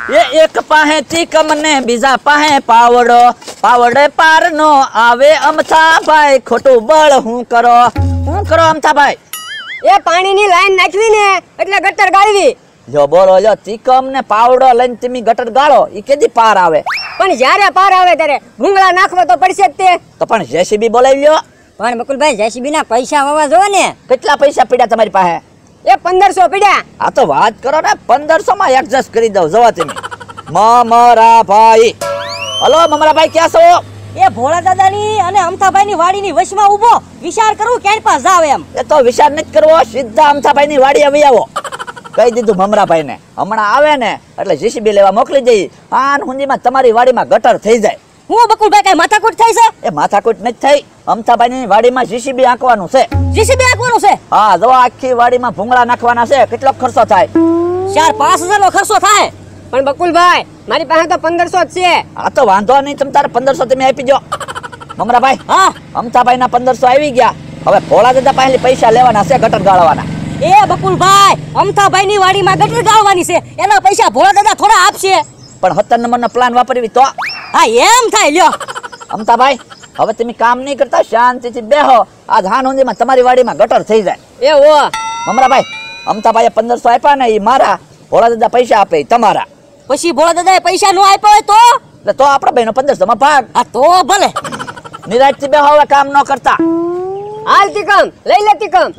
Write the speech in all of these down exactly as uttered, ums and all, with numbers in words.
એ એક પાહે ચીકમ ને બીજા પાહે પાવડો, પાવડે પાર નો આવે અમથા ભાઈ, ખોટું બળ હું કરો હું કરો અમથા ભાઈ? એ પાણીની લાઈન નાખવી ને એટલે ગટર ગાળવી. જો બોલો જો ચીકમ ને પાવડો લઈને તમે ગટર ગાળો ઈ કેદી પાર આવે? પણ જ્યારે પાર આવે ત્યારે ભૂંગળા નાખવા તો પડશે જ તે. તો પણ જેસીબી બોલાવી લ્યો. પણ બકુલભાઈ જેસીબી ના પૈસા હોવા જોવે ને. કેટલા પૈસા પડ્યા તમારી પાસે? એ પંદરસો પડ્યા. આ તો વાત કરો ને, પંદરસો માં એડજસ્ટ કરી દઉં. જવા તમે મમરા ભાઈ. હલો મમરા ભાઈ, ક્યાં છો? એ ભોળા દાદાની અને અમથાભાઈ ની વાડીની વચમાં ઊભો વિચાર કરું ક્યાં પાસ જાવ એમ. એ તો વિચાર નથી કરવો, સીધા અમથાભાઈ ની વાડી આવી આવો. કહી દીધું મમરાભાઈ ને હમણાં આવે ને એટલે જીસીબી લેવા મોકલી દઈ. આન હુંદીમાં તમારી વાડીમાં ગટર થઈ જાય. હું બકુલભાઈ કઈ માથાકૂટ થાય છે? એ માથાકૂટ નથી થઈ, અમથાભાઈ ની વાડીમાં જીસીબી આંકવાનું છે. જીસીબી આંકવાનું છે? હા, જો આખી વાડીમાં ભૂંગળા નાખવાના છે. કેટલો ખર્ચો થાય? ચાર પાંચ હજાર નો ખર્ચો થાય. પણ બકુલભાઈ મારી પાસે તો પંદરસો જ છે. હા તો વાંધો નહીં, તમે તારે પંદરસો તમે આપી દો. મમરાભાઈ, હા અમથાભાઈ ના પંદરસો આવી ગયા. હવે ભોળા દાદા પાસે પૈસા લેવાના છે ગટર ગાળવાના. એ બકુલભાઈ અમથાભાઈ ની વાડીમાં ગટર ગાળવાની છે, એના પૈસા ભોળા દાદા થોડા આપશે. પણ સત્તર નંબર નો પ્લાન વાપરવી તો? હા એમ થાય. લ્યો અમથાભાઈ, હવે તમે કામ નહીં કરતા, શાંતિથી બેહો. આ ધાન ઊંધીમાં તમારી વાડીમાં ગટર થઈ જાય. એ ઓ મમરાભાઈ, અમથાભાઈએ પંદરસો આપ્યા ને એ મારા, ભોળા દાદા પૈસા આપે તમારા. પછી ભોળા દાદા પૈસા નો આપ્યા હોય તો? એટલે તો આપણા ભાઈ નો પંદરસો માં ભાગ. હા તો ભલે. નિરાજથી બેહો, હવે કામ ન કરતા. હાલ તીકમ લઈ લે તીકમ.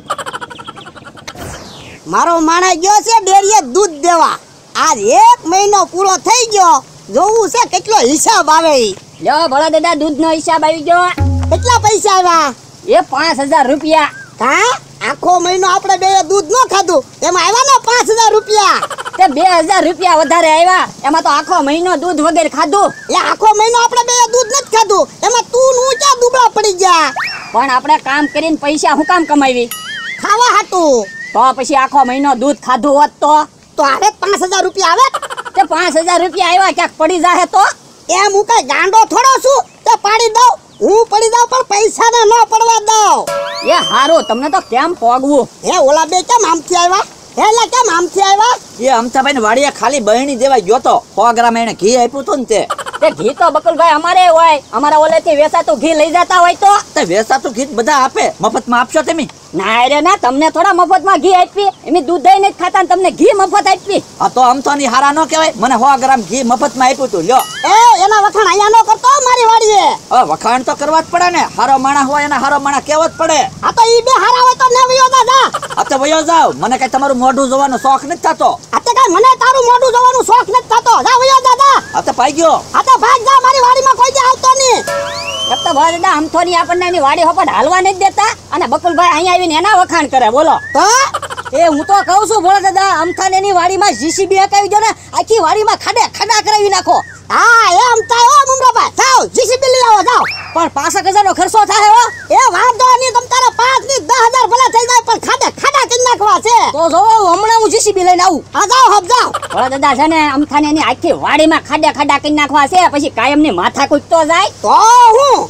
મારો માણસ ગયો છે ડેરીએ દૂધ દેવા. આજ એક મહિનો પૂરો થઈ ગયો, જોવું છે કેટલો હિસાબ આવે. લ્યો ભોળા દાદા દૂધ નો હિસાબ આવી ગયો. કેટલા પૈસા આવ્યા? એ પાંચ હજાર રૂપિયા. હા, આખો મહિનો આપણે બે દૂધ ન ખાધું, એમાં આવ્યા ને પાંચ હજાર રૂપિયા. તે બે હજાર રૂપિયા વધારે આવ્યા, એમાં તો આખો મહિનો દૂધ વગેરે ખાધું. એટલે આખો મહિનો આપણે બે દૂધ નથી ખાધું, એમાં તું નું ક્યાં દુબળા પડી ગયા? પણ આપણે કામ કરીને પૈસા હું કામ કમાવી? ખાવા હાટું. તો પછી આખો મહિનો દૂધ ખાધું હોત તો તો હવે પાંચ હજાર રૂપિયા આવે. તે પાંચ હજાર રૂપિયા આવ્યા ક્યાંક પડી જાહે તો? એમ હું કઈ ગાંડો થોડો છું તે પાડી દઉં? હું પડી દઉં પણ પૈસા ને ન પડવા દઉં. એ હારું, તમને તો કેમ પોગવું? હે ઓલા બે કેમ આમથી આવ્યા? હેલા કેમ આમથી આવ્યા? એ અમથાભાઈ ને વાડીએ ખાલી બહેણી દેવા ગયો તો, સો ગ્રામ એને ઘી આપ્યું હતું ને તે. તે ઘી તો બકુલભાઈ અમારે હોય, અમારા ઓલેથી વેચાતું ઘી લઈ જતા હોય તો? તે વેચાતું ઘી બધા આપે, મફતમાં આપશો તમે? ના રે ના, તમને થોડા મફતમાં ઘી આપી, એમ દૂધ દહીં નથી ખાતા ને તમને ઘી મફત આપી. આ તો અમથાની હારા ન કહેવાય. મને સો ગ્રામ ઘી મફતમાં આપ્યું હતું. લ્યો. એ એના વખાણ અહીંયા નો કરતો મારી વાડીએ. હવે વખાણ તો કરવા જ પડે ને, હારો માણા હોય એને હારો માણા કેવો જ પડે. આ તો ઈ બે હારા હોય તો ને વયો દાદા. આ તો વયો જાવ, મને કઈ તમારું મોઢું જોવાનો શોખ નથી થતો. આ તો કઈ મને તારું મોઢું જોવાનું શોખ નથી થતો. જા વયો દાદા. આ તો પાઈ ગયો. આ તો ભાગ જા, મારી વાડીમાં કોઈ દે આવતો નહીં. એક તો ભોળા દાદા અમથોની આપણને એની વાડી હોપટ હાલવા નથી દેતા, અને બકુલભાઈ અહીંયા આવીને એના વખાણ કરે. બોલો તો એ હું તો કહું છું ભોળા દાદા, અમથાને એની વાડીમાં જીસીબી હકાવી દો ને, આખી વાડીમાં ખાડે ખાડા કરાવી નાખો. હા એમ થાય હો મમરાભાઈ. જાવ જીસીબી લઈ આવો જાવ. પણ પાસઠ હજાર નો ખર્ચો થાય હો. એ વાંધો નહીં, તમ તારા પાંચ ની દસ હજાર ભલા થઈ જાય, પણ ખાડા ખાડા કરી નાખવા છે. તો જોવો હમણાં હું જીસીબી લઈને આવું. આ જાવ હબ જાવ. ભોળા દાદા છે ને અમથાને એની આખી વાડીમાં ખાડા ખાડા કરી નાખવા છે, પછી કાયમની માથા કૂટ તો જાય. તો હું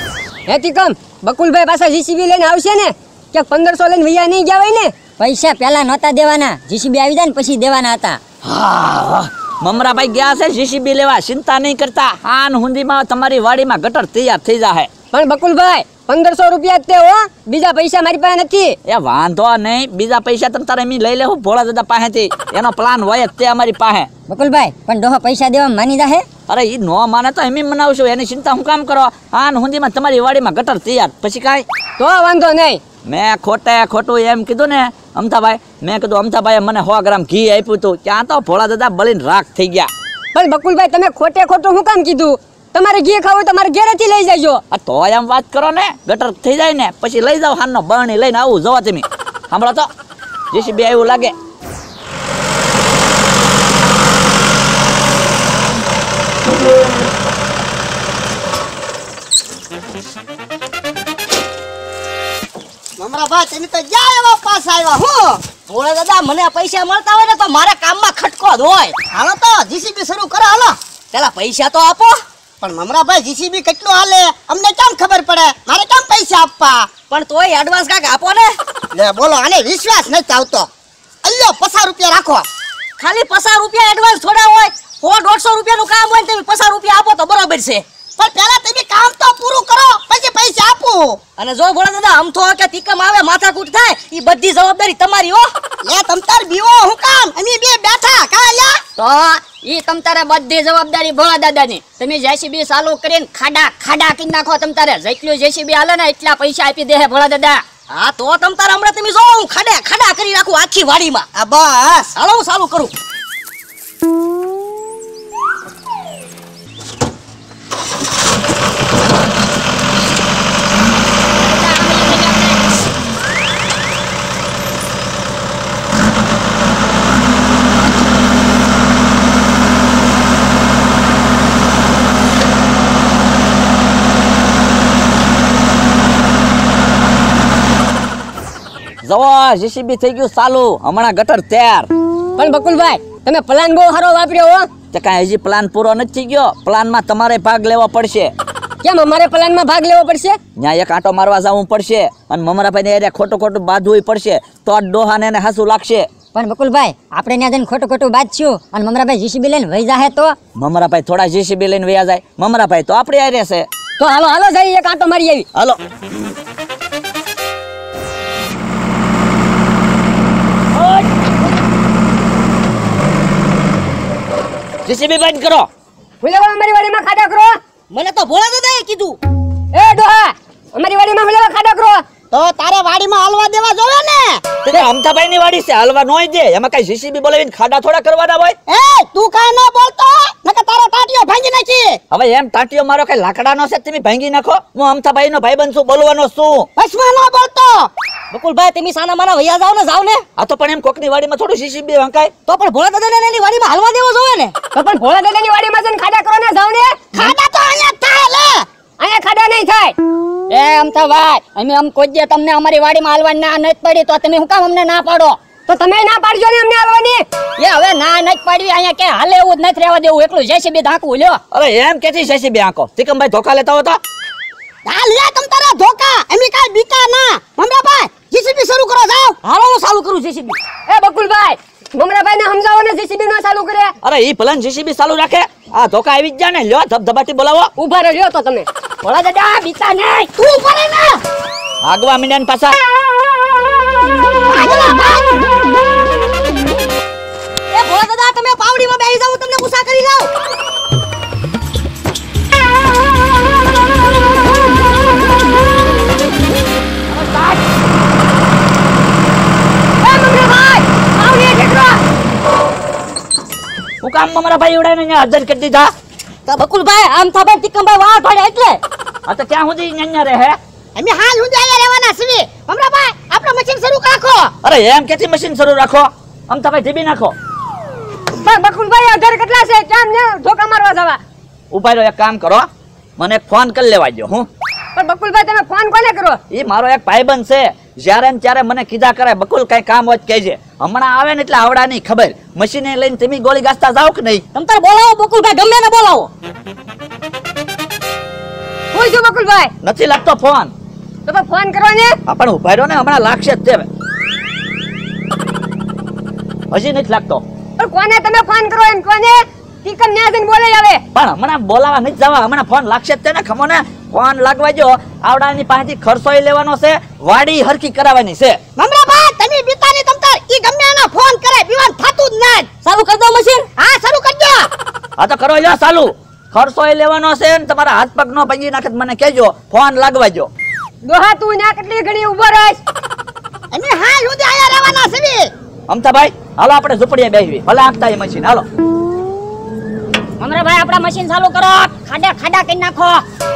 હે તીકમ, બકુલભાઈ પાછા જીસીબી લઈને આવશે ને, ક્યાંક પંદરસો લઈને વૈયા નહીં ગયા હોય ને? પૈસા પેલા નહોતા દેવાના, જીસીબી આવી જાય ને પછી દેવાના હતા. હા, મમરાભાઈ ગયા છે જીસીબી લેવા, ચિંતા નહીં કરતા. આન હુંદીમાં તમારી વાડીમાં ગટર તૈયાર થઈ જાય. પણ બકુલભાઈ પંદરસો રૂપિયા જ તે હો, બીજા પૈસા મારી પાસે નથી. એ વાંધો નહીં, બીજા પૈસા તમે તારે એમ લઈ લેવું ભોળા દાદા પાસેથી. એનો પ્લાન હોય જ તે અમારી પાસે. બકુલભાઈ પણ ડોહો પૈસા દેવા માની જાહે? અરે ઈ નો માને તો એમ મનાવશું, એની ચિંતા હું કામ કરો. આન હુંદીમાં તમારી વાડીમાં ગટર તૈયાર, પછી કાંઈ તો વાંધો નહીં. મેં ખોટે ખોટું એમ કીધું ને અમથાભાઈ, મેં કીધું અમથાભાઈ મને સો ગ્રામ ઘી આપ્યું હતું, ત્યાં તો ભોળા દાદા બળીને રાખ થઈ ગયા. પણ બકુલભાઈ તમે ખોટે ખોટું શું કામ કીધું? તમારે ઘી ખાવું હોય તમારે ઘરેથી લઈ જજો. આ તો એમ વાત કરો ને, ગટર થઈ જાય ને પછી લઈ જાવ. હાનનો બરણી લઈને આવું, જોવા તમે. સાંભળો તો જીસીબી આવ્યું લાગે. મમરાભાઈ તમે તો જ્યાં એવા પાસ આવ્યા. હું ભોળા દાદા મને પૈસા મળતા હોય ને તો મારા કામમાં ખટકો જ હોય. હાલો તો જીસીબી શરૂ કરો. હાલો પેલા પૈસા તો આપો. પણ મમરાભાઈ જીસીબી કેટલું હાલે અમને કેમ ખબર પડે? મારે કેમ પૈસા આપવા? પણ તોય એડવાન્સ કાક આપો ને. લે બોલો, આને વિશ્વાસ નથી આવતો. અલ્યો પચાસ રૂપિયા રાખો. ખાલી પચાસ રૂપિયા એડવાન્સ થોડા હોય, સો સો દોઢસો રૂપિયાનું કામ હોય ને તમે પચાસ રૂપિયા આપો તો બરાબર છે. પણ પહેલા તમે કામ તો પૂરું કરો પછી પૈસા આપું. અને જો ભોળા દાદા આમ તો કે તીકમ આવે માથાકૂટ થાય એ બધી જવાબદારી તમારી હો. લે તમ તાર બીવો હું કામ અમે બે બેઠા કા લ્યા. તો ઈ તમ તારે બધી જવાબદારી ભોળા દાદાની. તમે જેસીબી ચાલુ કરીને ખાડા ખાડા કરી નાખો. તમ તારે જેટલું જેસીબી હાલે ને એટલા પૈસા આપી દે ભોળા દાદા. હા તો તમ તારે હમણાં તમે જો હું ખાડા ખાડા કરી નાખું આખી વાડીમાં. આ બસ હાલો હું ચાલુ કરું. જવો જીસીબી થઈ ગયું ચાલુ, હમણાં ગટર તૈયાર. પણ બકુલભાઈ તમે પ્લાન બહુ સારો વાપર્યો હો. તે કાંઈ હજી પ્લાન પૂરો નથી થઈ ગયો. પ્લાનમાં તમારે ભાગ લેવો પડશે. કેમ અમારે પ્લાનમાં ભાગ લેવો પડશે? ત્યાં એક આંટો મારવા જવું પડશે અને મમરાભાઈને એને ખોટું ખોટું બાંધવું પડશે તો જ ડોહાને એને હાસું લાગશે. પણ બકુલભાઈ આપણે ત્યાં જઈને ખોટું ખોટું બાંધશું અને મમરાભાઈ જીસીબી લઈને વહી જાહે તો? મમરાભાઈ થોડા જીસીબી લઈને વયા જાય. મમરાભાઈ તો આપણે આ રહેશે. તો હાલો હાલો જઈએ એક આંટો મારી આવી. હાલો. જીસીબી બંધ કરો. ફુલેવા અમારી વાડીમાં ખાડા કરો. મને તો ભોળા દાદાએ કીધું. એ ડોહા અમારી વાડીમાં ફુલેવા ખાડા કરો. તો તારે વાડીમાં હાલવા દેવા જોવે ને. તે અમથાભાઈ ની વાડી છે, હાલવા નોય દે. એમાં કઈ જીસીબી બોલાવીને ખાડા થોડા કરવાના હોય? એ તું કાઈ ન બોલતો નકર તારો ટાટિયો ભાંગી નાખી. હવે એમ ટાટીઓ મારો કઈ લાકડાનો છે તમે ભાંગી નાખો. હું અમથાભાઈ નો ભાઈબંધ છું, બોલવાનો છું. બસમાં ન બોલતો. બકુલભાઈ તમે સાના માના વૈયા જાવ ને જાવ ને. આ તો પણ એમ કોકની વાડીમાં થોડું જીસીબી હંકાય. તો પણ ભોળા દાદાને એની વાડીમાં હાલવા દેવો જોઈએ ને. તો પણ ભોળા દાદાની વાડીમાં જઈને ખાડા કરો ને જાવ ને. ખાડા તો અહીંયા જ થાય લે. અહીંયા ખાડા નહીં થાય. એ અમથાભાઈ અમે આમ કોઈ દે તમને અમારી વાડીમાં હાલવાની ના નથી પડી તો તમે શું કામ અમને ના પાડો? તો તમે ના પાડજો ને અમને હાલવાની. એ હવે ના નથી પાડવી. અહીંયા કે હાલે એવું જ નથી રહેવા દેવું. એકલું જેસીબી ધાકવું લ્યો. અરે એમ કેથી જીસીબી આંકો? તિકમભાઈ ધોકા લેતા હતા. હાલ લે તમ તારા ધોકા એમી કાઈ બીતા ના. મમરાભાઈ જીસીબી શરૂ કરો જાવ. હાલો હું ચાલુ કરું જેસીબી. એ બકુલભાઈ મમરાભાઈ ને સમજાવો ને જીસીબી નો ચાલુ કરે. અરે ઈ ભલન જીસીબી ચાલુ રાખે. આ ધોકા આવી જ જાય ને. લ્યો ધબધબાટી બોલાવો. ઉભા રહ્યો તો તમે. ભોળા દાદા બીતા નહીં. તું પડે ને. આગવા મીંડાને પાછા. એ ભોળા દાદા તમે પાવડીમાં બેસી જાવ, તમને ગુસ્સા કરી જાવ. હું કામ મારા ભાઈ ઉડાઈને અહીંયા હાજર કરી દીધા. તો બકુલભાઈ આમ થાબે તિકમભાઈ વાળ પાડે એટલે. આ તો ક્યાં સુધી અહીંયા રહે? અમે હાલ હું આયા રહેવાના છીએ. મમરાભાઈ આપણો મશીન શરૂ રાખો. અરે એમ કેથી મશીન શરૂ રાખો? અમથાભાઈ ધીબી નાખો. પણ બકુલભાઈ આ ઘર કેટલા છે? કેમ ને ધોકા મારવા જવા? ઉભા રહ્યો, એક કામ કરો, મને એક ફોન કરી લેવા દો. હું પણ બકુલભાઈ તમે ફોન કોને કરો? એ મારો એક ભાઈબંધ છે. જ્યારે ને ત્યારે મને કીધા કરે બકુલ કઈ કામ હોય કહેજે. હમણાં આવે ને એટલે આવડા નહીં ખબર. મશીને લઈને તમે ગોળી ગાસ્તા જાવ કે નહીં? તમ તાર બોલાવો બકુલભાઈ, ગમે ને બોલાવો. હું છું બકુલભાઈ. નથી લાગતો ફોન. તો તો ફોન કરો ને. આ પણ ઉભા રહ્યો ને, હમણાં લાગશે જ તે. હજી નથી લાગતો. પણ કોને તમે ફોન કરો એમ કોને? ટીકમ ન્યા જઈને બોલે આવે. પણ હમણાં બોલાવા નથી જવા. હમણાં ફોન લાગશે જ તે ને. ખમો ને ફોન લાગવા જો. આવડાની પાસેથી ખર્ચોય લેવાનો છે, વાડી હરકી કરાવવાની છે. મમરાભાઈ તમે બીતાની તમ તાર ઈ ગમે આના ફોન કરે બીવાન થાતું જ ના. ચાલુ કરી દો મશીન. હા શરૂ કરજો. હા તો કરો લ્યો ચાલુ. ખર્ચોય લેવાનો છે ને તમારા હાથ પગ નો પગી નાખે તો મને કહેજો. ફોન લાગવા જો. દોહા તું ના કેટલી ઘડી ઉભો રહીશ. અમે હાલ હું આયા રહેવાના છીએ. અમથાભાઈ હાલો આપણે ઝૂંપડીએ બેસવી. ભલે આંકતા એ મશીન. હાલો મમરાભાઈ આપણા મશીન ચાલુ કરો. ખાડા ખાડા કરી નાખો.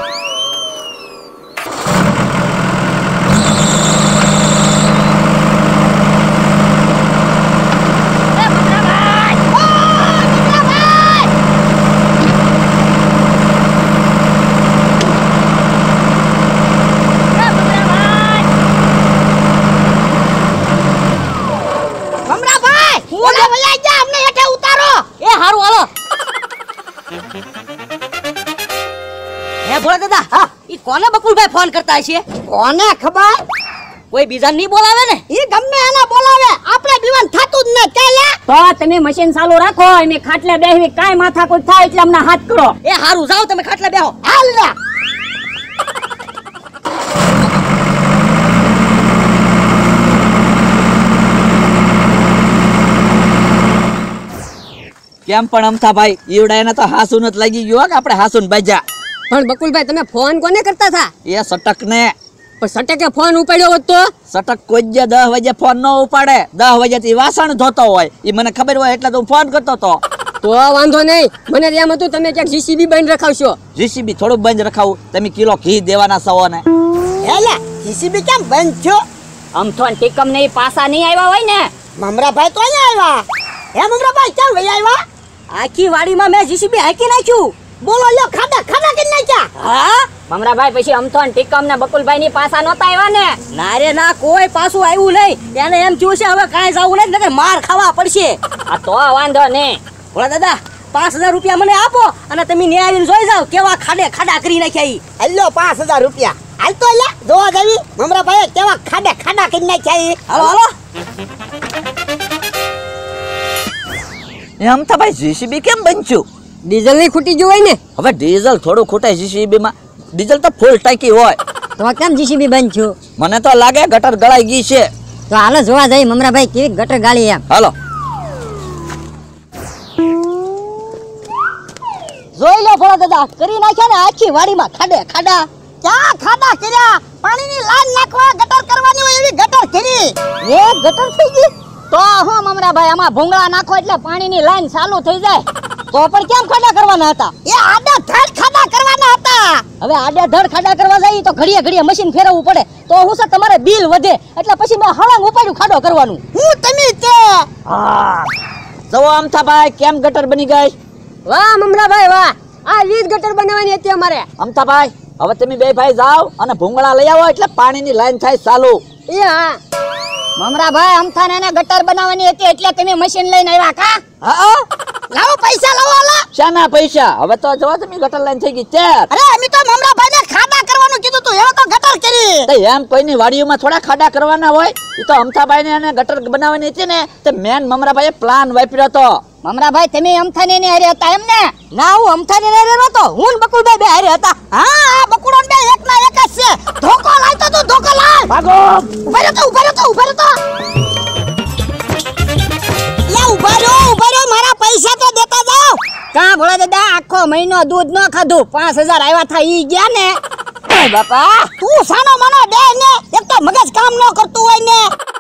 ભોળા દાદા હા ઈ કોને બકુલભાઈ ફોન કરતા છે? કોને ખબર? કોઈ બીજા નહીં બોલાવે ને? ઈ ગમે એને બોલાવે આપણે બીવાન થાતું જ ન ચાલે. તો તમે મશીન ચાલુ રાખો અમે ખાટલે બેહવી કાંઈ માથાકૂટ થાય એટલે અમને હાથ કરો. એ હારું જાઓ તમે ખાટલા બેહો. હાલ ના કેમ પણ અમથા ભાઈ ઈવડાને તો હાસુન જ લાગી ગયો કે આપણે હાસુન બાજા. પણ બકુલભાઈ તમે ફોન કોને કરતા હતા? એ સટક ને પણ સટકે ફોન ઉપાડ્યો હોત તો? સટક કોઈ જ દસ વાગે ફોન ન ઉપાડે. દસ વાગે થી વાસણ ધોતો હોય એ મને ખબર હોય એટલે તો હું ફોન કરતો હતો. તો વાંધો નહીં, મને એમ હતું તમે ક્યાંક જીસીબી બંધ રખાવશો. જીસીબી થોડું બંધ રખાવું. તમે કિલો ઘી દેવાના સવો ને. હેલા જીસીબી કેમ બંધ થયો? અમથો ને ટીકમ ને ઈ પાસા નહીં આવ્યા હોય ને. મમરાભાઈ તો અહીંયા આવ્યા. હે મમરાભાઈ કેમ વહી આવ્યા? આખી વાડીમાં મેં જીસીબી હાકી નાખ્યું. બોલો લ્યો ખાડા ખાડા કરી નાખ્યા. હા મમરાભાઈ પછી અમથો ને ટીકમ ને બકુલભાઈ ની પાસા નહોતા આવ્યા ને. ના રે ના, કોઈ પાછું આવ્યું નહીં. એને એમ થયું છે હવે કાંઈ જવું નહીં, નકર માર ખાવા પડશે. આ તો વાંધો નહીં. ભોળા દાદા પાંચ હજાર રૂપિયા મને આપો અને તમે ન્યા આવીને જોઈ જાઓ કેવા ખાડે ખાડા કરી નાખ્યા ઈ. હલ્લો પાંચ હજાર રૂપિયા હાલ તો લે જોવા દેવી. મમરાભાઈ કેવા ખાડા ખાડા કરી નાખ્યા ઈ. હાલો હાલો. એ અમથા ભાઈ જીસીબી કેમ બનચ્યું? ડીઝલ ની ખૂટી ગયું હોય ને? હવે ડીઝલ થોડું ખૂટાય જીસીબી માં. ડીઝલ તો ફૂલ ટાંકી હોય. તો કેમ જીસીબી બંધ થયું? મને તો લાગે ગટર ગળાઈ ગઈ છે. તો હાલો જોવા જઈએ મમરાભાઈ કેવી ગટર ગાળી એમ. હાલો. જોઈ લો ભોળા દાદા, કરી નાખ્યા ને આખી વાડીમાં ખાડે ખાડા. ક્યાં ખાડા કર્યા? પાણીની લાઈન નાખવા ગટર કરવાની હોય એવી ગટર કરી. એ ગટર થઈ ગઈ. તો હું મમરાભાઈ આમાં ભૂંગળા નાખો એટલે પાણીની લાઈન ચાલુ થઈ જાય. તો પણ કેમ ખાડા કરવાના હતા? એ આડા ધડ ખાડા કરવાના હતા. હવે આડે ધડ ખાડા કરવા જઈએ તો ઘડીએ ઘડીએ મશીન ફેરવવું પડે, તો હું છે તમારે બિલ વધે, એટલે પછી મેં હળંગ ઉપાડ્યું ખાડો કરવાનું. હું તમે તે હા જવો અમથા ભાઈ કેમ ગટર બની ગઈ? વાહ મમરાભાઈ વાહ, આ લીજ ગટર બનાવવાની હતી અમારે. અમથા ભાઈ હવે તમે બે ભાઈ જાઓ અને ભૂંગળા લઈ આવો એટલે પાણીની લાઈન થાય ચાલુ. એ હા મમરાભાઈ અમથાને એને ગટર બનાવવાની હતી એટલે તમે મશીન લઈને આવ્યા કા? હા લાવો પૈસા લાવો આલા. શાના પૈસા? હવે તો જો તમે ગટર લાઈન થઈ ગઈ ચાર. અરે અમે તો મમરાભાઈ ને ખાડા કરવાનું કીધું તું, એવો તો ગટર કરી. તો એમ કોઈની વાડીઓમાં થોડા ખાડા કરવાના હોય? એ તો અમથાભાઈ ને એને ગટર બનાવવાની હતી ને તે મેન મમરાભાઈએ પ્લાન વાપર્યો હતો. મમરાભાઈ તમે અમથાને એને હારે હતા એમ ને? ના, હું અમથાની હારે નહોતો, હું ને બકુલભાઈ બે હારે હતા. હા આ બકુડો બે એક ના એક જ છે. ધોકો લાવતો તું ધોકો લાવ. ભાગો. ઉભા રહ્યો તો ઉભા રહ્યો તો ઉભા રહ્યો તો. લે ઉભા રહ્યો ઉભા રહ્યો, મારા પૈસા તો દેતા જાવ. કા ભોળા દાદા આખો મહિનો દૂધ ન ખાધું, પાંચ હજાર આવ્યા થા ઈ ગયા ને. બાપા તું સાનો માનો દે ને, એક તો મગજ કામ ન કરતું હોય ને.